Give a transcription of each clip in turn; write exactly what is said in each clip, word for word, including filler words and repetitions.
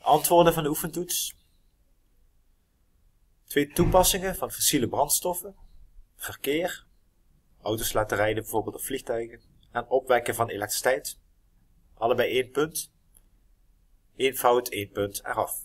Antwoorden van de oefentoets. Twee toepassingen van fossiele brandstoffen. Verkeer. Auto's laten rijden bijvoorbeeld of vliegtuigen. En opwekken van elektriciteit. Allebei één punt. Eén fout, één punt eraf.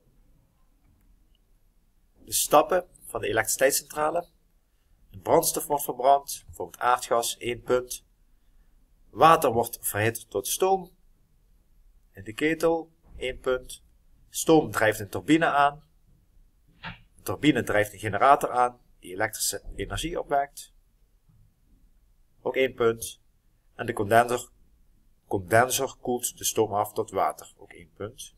De stappen van de elektriciteitscentrale. De brandstof wordt verbrand, bijvoorbeeld aardgas, één punt. Water wordt verhit tot stoom. In de ketel, één punt. Stoom drijft een turbine aan. De turbine drijft een generator aan die elektrische energie opwekt. Ook één punt. En de condenser, condenser koelt de stoom af tot water. Ook één punt.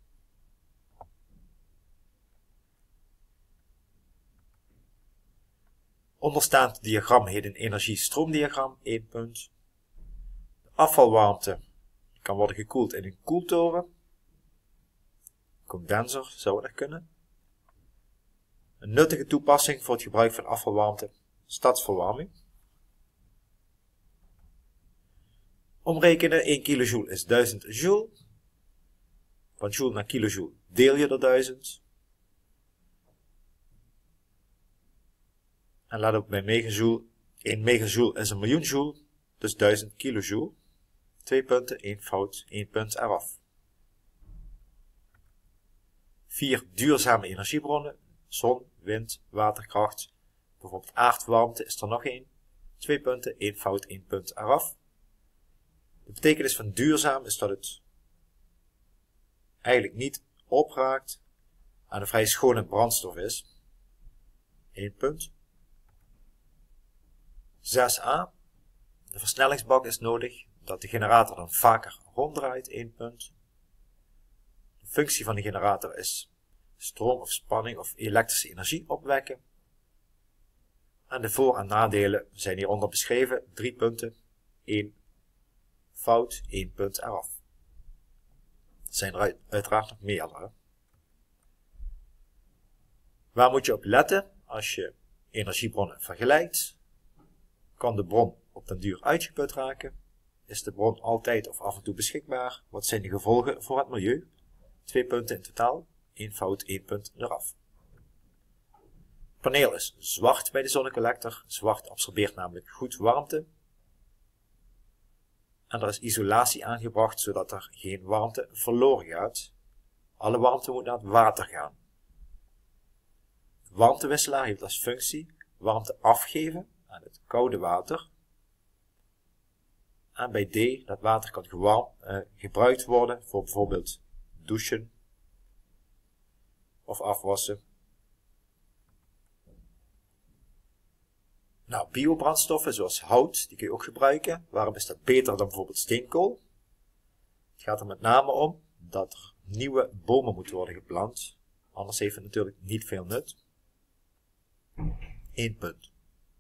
Onderstaand diagram heet een energie-stroomdiagram, één punt. De afvalwarmte kan worden gekoeld in een koeltoren. Condenser zou er kunnen. Een nuttige toepassing voor het gebruik van afvalwarmte, stadsverwarming. Omrekenen, één kilojoule is duizend joule. Van joule naar kilojoule deel je door duizend. En let op bij megajoule, één megajoule is een miljoen joule, dus duizend kilojoule. Twee punten, één fout, één punt eraf. Vier duurzame energiebronnen, zon, wind, waterkracht, bijvoorbeeld aardwarmte is er nog één. Twee punten, één fout, één punt eraf. De betekenis van duurzaam is dat het eigenlijk niet opraakt aan een vrij schone brandstof is. één punt. zes a. De versnellingsbak is nodig dat de generator dan vaker ronddraait, één punt. De functie van de generator is stroom of spanning of elektrische energie opwekken. En de voor- en nadelen zijn hieronder beschreven, drie punten, één fout, één punt eraf. Er zijn er uiteraard nog meerdere. Waar moet je op letten als je energiebronnen vergelijkt? Kan de bron op den duur uitgeput raken? Is de bron altijd of af en toe beschikbaar? Wat zijn de gevolgen voor het milieu? Twee punten in totaal, één fout, één punt eraf. Het paneel is zwart bij de zonnecollector. Zwart absorbeert namelijk goed warmte. En er is isolatie aangebracht zodat er geen warmte verloren gaat. Alle warmte moet naar het water gaan. De warmtewisselaar heeft als functie warmte afgeven aan het koude water. En bij D, dat water kan gewarm, eh, gebruikt worden voor bijvoorbeeld douchen of afwassen. Nou, biobrandstoffen zoals hout, die kun je ook gebruiken. Waarom is dat beter dan bijvoorbeeld steenkool? Het gaat er met name om dat er nieuwe bomen moeten worden geplant. Anders heeft het natuurlijk niet veel nut. Eén punt.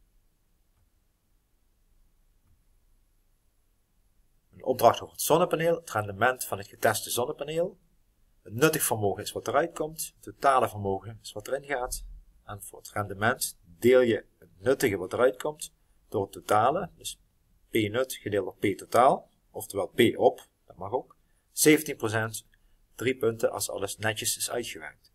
Een opdracht over het zonnepaneel, het rendement van het geteste zonnepaneel. Het nuttig vermogen is wat eruit komt, het totale vermogen is wat erin gaat. En voor het rendement deel je het nuttige wat eruit komt door het totale, dus P nut gedeeld door P totaal, oftewel P op, dat mag ook, zeventien procent, drie punten als alles netjes is uitgewerkt.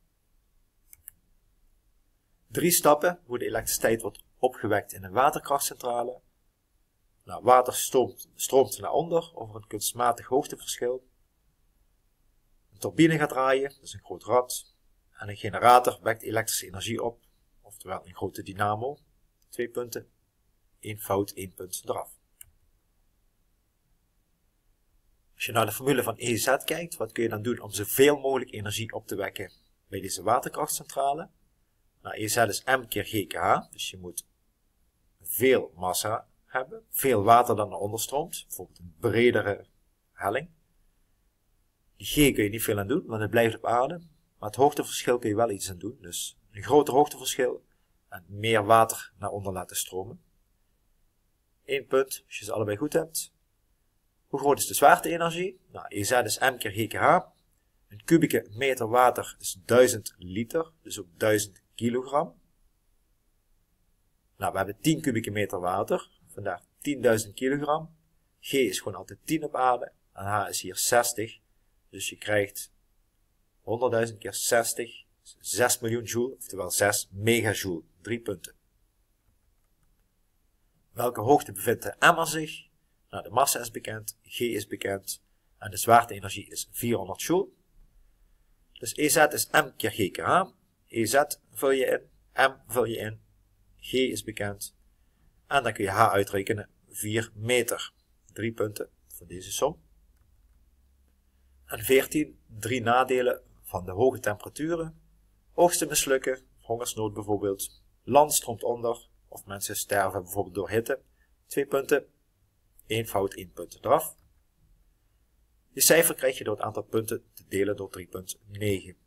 Drie stappen hoe de elektriciteit wordt opgewekt in een waterkrachtcentrale. Nou, water stroomt, stroomt naar onder over een kunstmatig hoogteverschil. Een turbine gaat draaien, dat is een groot rad. En een generator wekt elektrische energie op, oftewel een grote dynamo. Twee punten, één fout, één punt eraf. Als je naar de formule van E Z kijkt, wat kun je dan doen om zoveel mogelijk energie op te wekken bij deze waterkrachtcentrale? Nou, E Z is M keer G K H, dus je moet veel massa hebben, veel water dan naar onder stroomt, bijvoorbeeld een bredere helling. Die G kun je niet veel aan doen, want het blijft op aarde, maar het hoogteverschil kun je wel iets aan doen, dus een groter hoogteverschil en meer water naar onder laten stromen. Eén punt, als je ze allebei goed hebt. Hoe groot is de zwaarte-energie? Nou, E Z is M keer G K H. Een kubieke meter water is duizend liter, dus ook duizend kilogram. Nou, we hebben tien kubieke meter water, vandaar tienduizend kilogram. G is gewoon altijd tien op aarde en H is hier zestig, dus je krijgt honderdduizend keer zestig, zes miljoen joule, oftewel zes megajoule. drie punten. Welke hoogte bevindt de M zich? Nou, de massa is bekend, G is bekend en de zwaarte-energie is vierhonderd joule. Dus E Z is M keer G keer H. E Z vul je in, M vul je in, G is bekend. En dan kun je H uitrekenen, vier meter. drie punten voor deze som. En veertien, drie nadelen van de hoge temperaturen. Oogsten mislukken, hongersnood bijvoorbeeld. Land stroomt onder, of mensen sterven bijvoorbeeld door hitte. twee punten, één fout, één punt eraf. Je cijfer krijg je door het aantal punten te delen door drie komma negen.